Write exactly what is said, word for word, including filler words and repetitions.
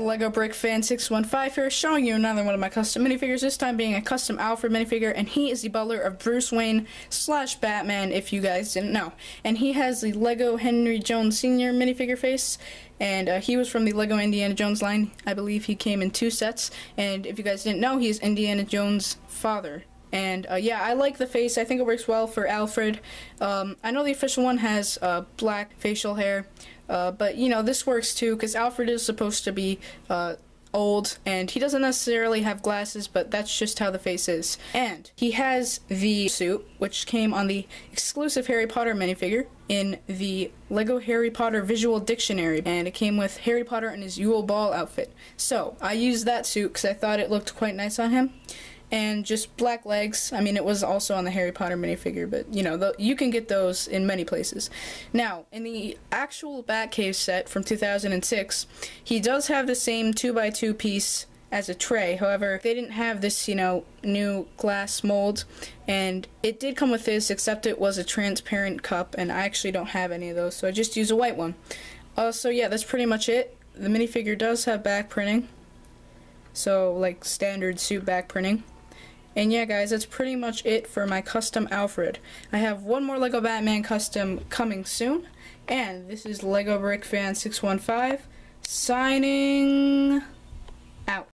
Lego Brick Fan six one five here, showing you another one of my custom minifigures, this time being a custom Alfred minifigure, and he is the butler of Bruce Wayne slash Batman, if you guys didn't know. And he has the Lego Henry Jones Senior minifigure face, and uh, he was from the Lego Indiana Jones line. I believe he came in two sets, and if you guys didn't know, he's Indiana Jones' father. And uh, yeah, I like the face. I think it works well for Alfred. Um, I know the official one has uh, black facial hair, uh, but you know, this works too because Alfred is supposed to be uh, old, and he doesn't necessarily have glasses, but that's just how the face is. And he has the suit, which came on the exclusive Harry Potter minifigure in the Lego Harry Potter Visual Dictionary, and it came with Harry Potter in his Yule Ball outfit. So I used that suit because I thought it looked quite nice on him. And just black legs. I mean, it was also on the Harry Potter minifigure, but you know, the, you can get those in many places. Now, in the actual Batcave set from two thousand six, he does have the same two by two piece as a tray. However, they didn't have this, you know, new glass mold, and it did come with this, except it was a transparent cup, and I actually don't have any of those, so I just use a white one. Uh, so yeah, that's pretty much it. The minifigure does have back printing, so like standard suit back printing. And yeah, guys, that's pretty much it for my custom Alfred. I have one more Lego Batman custom coming soon, and this is Lego Brick Fan six one five signing out.